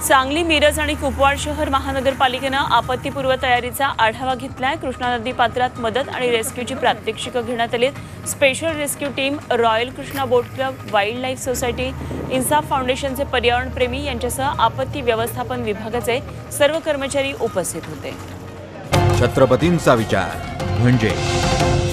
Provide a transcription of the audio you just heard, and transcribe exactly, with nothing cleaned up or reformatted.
सांगली, मिरज आणि कुपवाड शहर महानगरपालिकेनं आपत्तीपूर्व तयारीचा आढावा घेतलाय। कृष्णा नदी पात्रात मदत आणि रेस्क्यूची प्रात्यक्षिकं घेण्यात आली। Special rescue team, royal Krishna boat club, wild life society, Insaf फाउंडेशनचे पर्यावरण प्रेमी यांच्यासह आपत्ती व्यवस्थापन विभागाचे सर्व कर्मचारी उपस्थित होते। छत्रपतींचा विचार म्हणजे